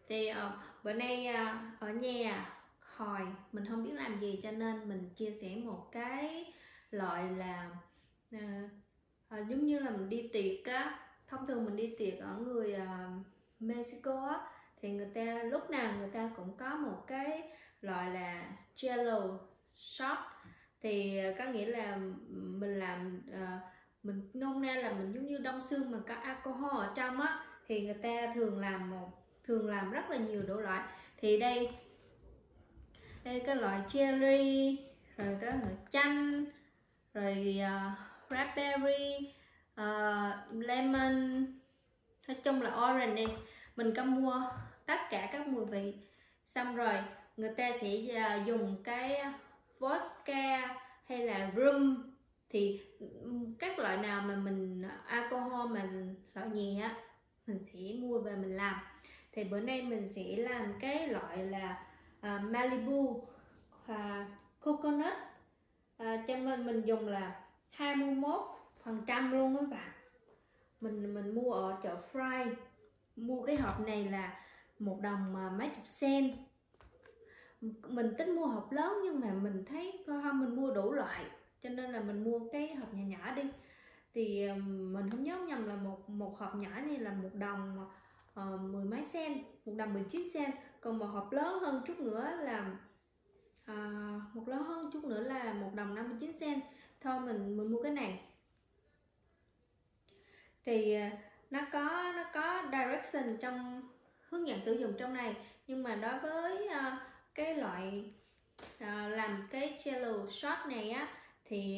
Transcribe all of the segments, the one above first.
Thì bữa nay ở nhà hồi mình không biết làm gì cho nên mình chia sẻ một cái loại là giống như là mình đi tiệc á. Thông thường mình đi tiệc ở người Mexico á, thì người ta lúc nào người ta cũng có một cái loại là Jello shot. Thì có nghĩa là mình làm mình nôm na là mình giống như đông xương mà có alcohol ở trong á, thì người ta thường làm rất là nhiều độ loại. Thì đây cái loại cherry, rồi có loại chanh, rồi raspberry, lemon, nói chung là orange đi. Mình có mua tất cả các mùi vị, xong rồi người ta sẽ dùng cái vodka hay là rum. Thì các loại nào mà mình alcohol mà loại nhẹ á, mình sẽ mua về mình làm. Thì bữa nay mình sẽ làm cái loại là Malibu coconut, cho mình dùng là 21% luôn các bạn. Mình mua ở chợ Fry, mua cái hộp này là $1 mà mấy chục cent. Mình tính mua hộp lớn nhưng mà mình thấy không, mình mua đủ loại cho nên là mình mua cái hộp nhỏ nhỏ đi. Thì mình không nhớ nhầm là một hộp nhỏ này là $1 mười mấy cent, $1.19. Còn một hộp lớn hơn chút nữa là $1.59. Thôi mình mua cái này. Thì nó có direction trong hướng dẫn sử dụng trong này, nhưng mà đối với cái loại làm cái Jello shot này á, thì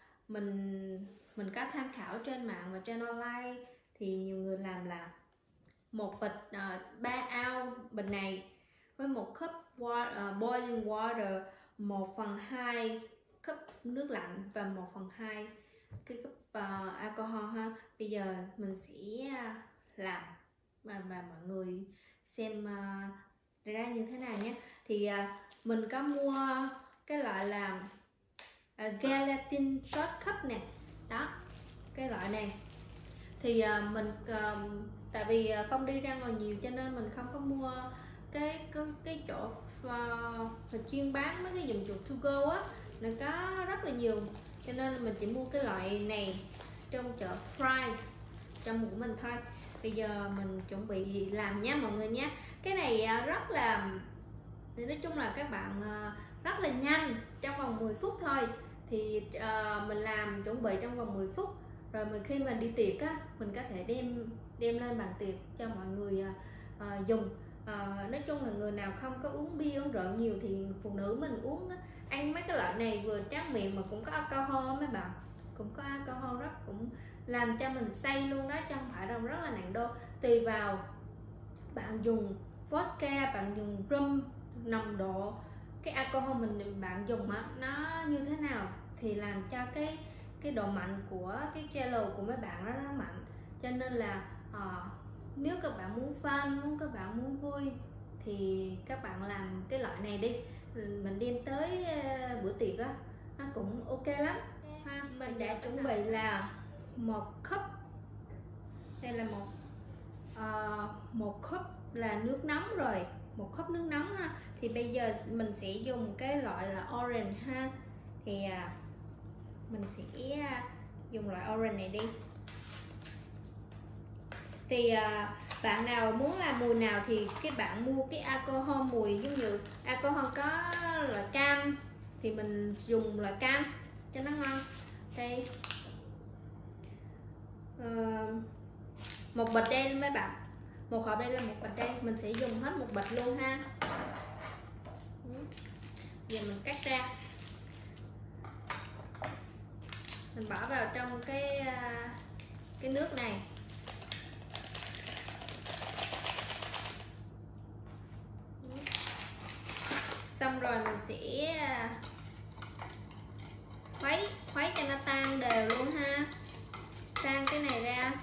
mình có tham khảo trên mạng và trên online. Thì nhiều người làm là một bịch 3 ounce bình này với một cup boiling water, 1/2 cup nước lạnh và 1/2 cái cup alcohol ha. Bây giờ mình sẽ làm mà mọi người xem ra như thế nào nhé. Thì mình có mua cái loại là gelatin shot cup nè, đó cái loại này. Thì mình tại vì không đi ra ngoài nhiều cho nên mình không có mua cái chỗ chuyên bán mấy cái dụng cụ to go á, nó có rất là nhiều, cho nên là mình chỉ mua cái loại này trong chợ Fry trong của mình thôi. Bây giờ mình chuẩn bị làm nhé mọi người nhé. Cái này rất là, thì nói chung là các bạn rất là nhanh, trong vòng 10 phút thôi. Thì mình làm chuẩn bị trong vòng 10 phút rồi khi mình đi tiệc á, mình có thể đem lên bàn tiệc cho mọi người dùng. Nói chung là người nào không có uống bia uống rượu nhiều thì phụ nữ mình uống ăn mấy cái loại này vừa tráng miệng mà cũng có alcohol, mấy bạn cũng có alcohol, rất cũng làm cho mình say luôn đó, chứ không phải đâu, rất là nặng đô. Tùy vào bạn dùng vodka, bạn dùng rum, nồng độ cái alcohol bạn dùng á nó như thế nào thì làm cho cái độ mạnh của cái Jello của mấy bạn nó rất mạnh. Cho nên là nếu các bạn muốn fun, các bạn muốn vui thì các bạn làm cái loại này đi, mình đem tới bữa tiệc á, nó cũng ok lắm ha. Mình đã chuẩn bị là một cup, đây là một cup là nước nóng rồi, một cup nước nóng ha. Thì bây giờ mình sẽ dùng cái loại là orange ha. Thì mình sẽ dùng loại orange này đi. Thì bạn nào muốn làm mùi nào thì cái bạn mua cái alcohol mùi, giống như alcohol có loại cam thì mình dùng loại cam cho nó ngon. Đây một bịch đây mấy bạn, một hộp đây là một bịch đây, mình sẽ dùng hết một bịch luôn ha. Giờ mình cắt ra, mình bỏ vào trong cái nước này. Xong rồi mình sẽ khuấy cho nó tan đều luôn ha, tan cái này ra.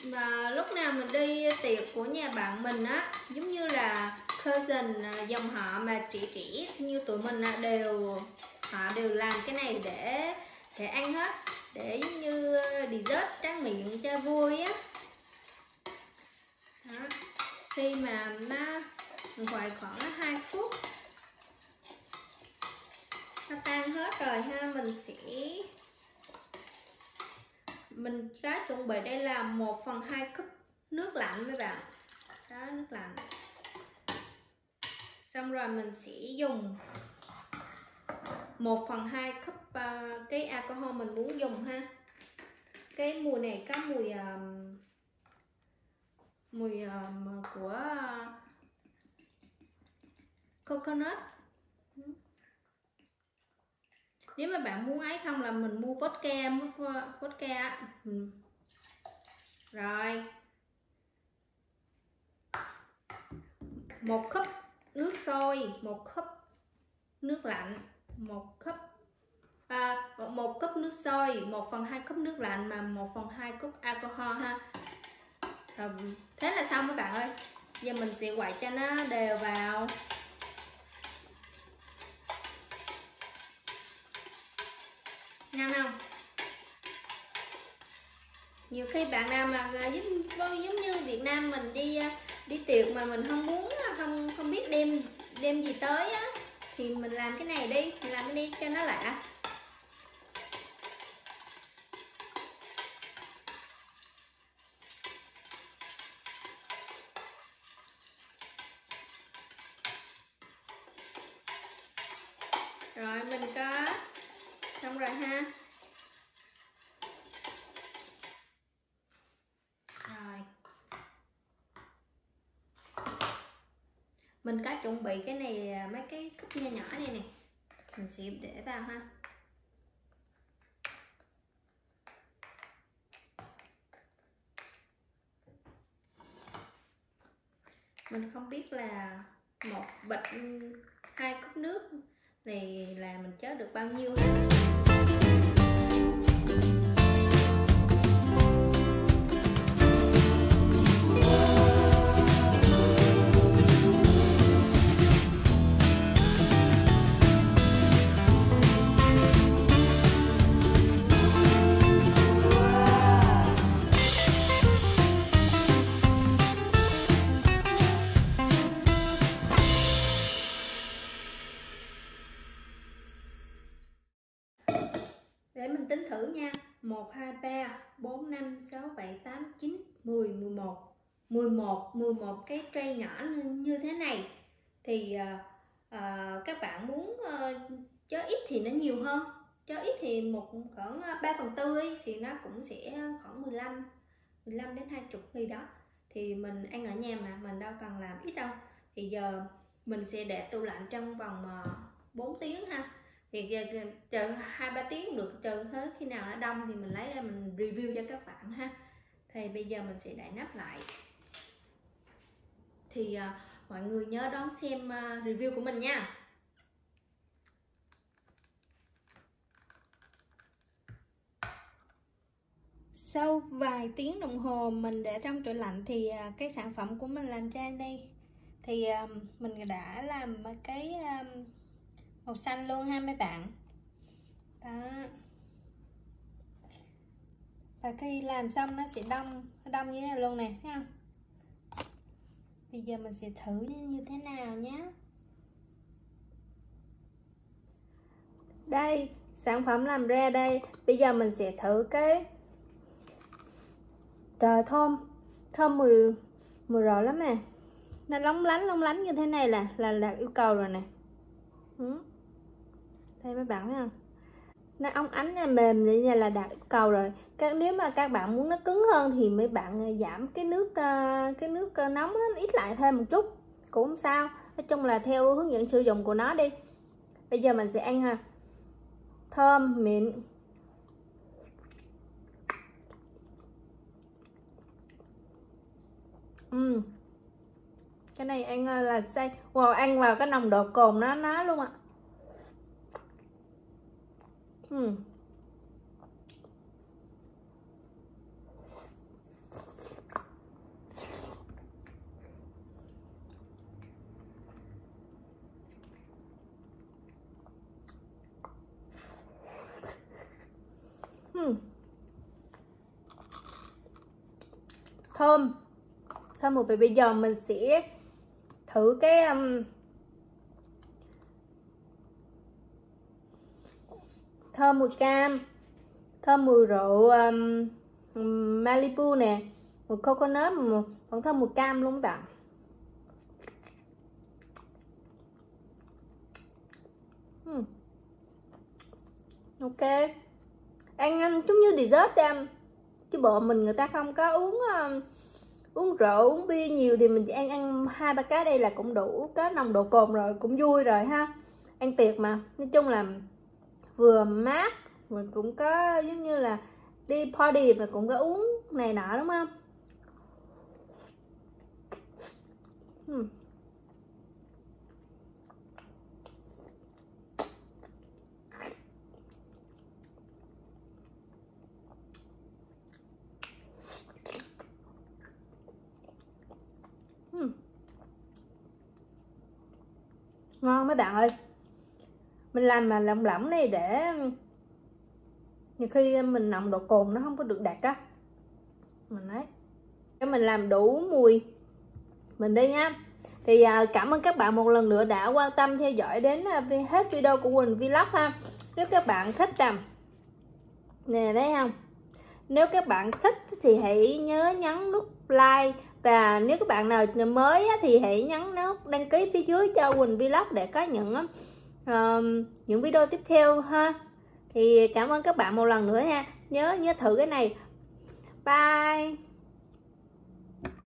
mà lúc nào mình đi tiệc của nhà bạn mình á, giống như là cousin, dòng họ mà trẻ trẻ như tụi mình họ đều làm cái này để ăn hết, để giống như dessert tráng miệng cho vui á. Đó. Khi mà nó khoảng 2 phút nó tan hết rồi ha, mình có chuẩn bị đây là 1/2 cúp nước lạnh mấy bạn. Đó, nước lạnh. Xong rồi mình sẽ dùng 1/2 cúp cái alcohol mình muốn dùng ha. Cái mùi này có mùi của coconut. Nếu mà bạn muốn ấy không là mình mua vodka. Rồi 1 cúp nước sôi, 1 cúp nước lạnh, 1 cúp nước sôi, 1/2 cúp nước lạnh mà 1/2 cúp alcohol ha. Rồi thế là xong các bạn ơi. Giờ mình sẽ quậy cho nó đều vào. Ngon không? Nhiều khi bạn nào mà giống như Việt Nam mình đi tiệc mà mình không biết đem gì tới á, thì mình làm cái này đi, mình làm cái đi cho nó lạ. Rồi mình có xong rồi ha. Rồi mình có chuẩn bị cái này, mấy cái cúp nhỏ nhỏ này nè, mình sẽ để vào ha. Mình không biết là một bịch 2 cốc nước này là mình chứa được bao nhiêu ha. Để mình tính thử nha. 1, 2, 3, 4, 5, 6, 7, 8, 9, 10, 11 11 cái tray nhỏ như thế này. Thì các bạn muốn chớ ít thì nó nhiều hơn, chớ ít thì khoảng 3/4 thì nó cũng sẽ khoảng 15 đến 20 gì đó. Thì mình ăn ở nhà mà mình đâu cần làm ít đâu. Thì giờ mình sẽ để tủ lạnh trong vòng 4 tiếng ha. Thì chờ 2-3 tiếng cũng được, chờ thế khi nào nó đông thì mình lấy ra mình review cho các bạn ha. Thì bây giờ mình sẽ đậy nắp lại. Thì mọi người nhớ đón xem review của mình nha. Sau vài tiếng đồng hồ mình để trong tủ lạnh thì cái sản phẩm của mình làm ra đây. Thì mình đã làm cái màu xanh luôn ha mấy bạn. Đó. Và khi làm xong nó sẽ đông như thế này luôn nè, thấy không? Bây giờ mình sẽ thử như thế nào nhé. Đây, sản phẩm làm ra đây. Bây giờ mình sẽ thử cái. Trời, thơm mùi rõ lắm nè. Nó lóng lánh như thế này là đạt yêu cầu rồi nè. Đây mấy bạn thấy không? Nó óng ánh mềm như là đạt yêu cầu rồi. Nếu mà các bạn muốn nó cứng hơn thì mấy bạn giảm cái nước nóng nó ít lại thêm một chút cũng không sao. Nói chung là theo hướng dẫn sử dụng của nó đi. Bây giờ mình sẽ ăn ha. Thơm mịn. Cái này ăn là say. Wow, ăn vào cái nồng độ cồn nó luôn ạ. thơm mùi vị. Bây giờ mình sẽ thử cái thơm mùi cam, thơm mùi rượu Malibu nè, mùi coconut, còn thơm mùi cam luôn các bạn. Ok, ăn giống như dessert chứ bộ mình người ta không có uống rượu uống bia nhiều thì mình chỉ ăn 2-3 cái đây là cũng đủ có nồng độ cồn rồi, cũng vui rồi ha. Ăn tiệc mà, nói chung là vừa mát mà cũng có giống như là đi party và cũng có uống này nọ đúng không? Ngon mấy bạn ơi. Mình làm mà lỏng lỏng này để nhiều khi mình nồng độ cồn nó không có được đạt á, mình nói cái mình làm đủ mùi mình đi ha. Thì cảm ơn các bạn một lần nữa đã quan tâm theo dõi đến hết video của Quỳnh Vlog ha. Nếu các bạn thích nè, thấy không, nếu các bạn thích thì hãy nhớ nhấn nút like, và nếu các bạn nào mới thì hãy nhấn nút đăng ký phía dưới cho Quỳnh Vlog để có những video tiếp theo ha. Thì cảm ơn các bạn một lần nữa ha. Nhớ thử cái này. Bye.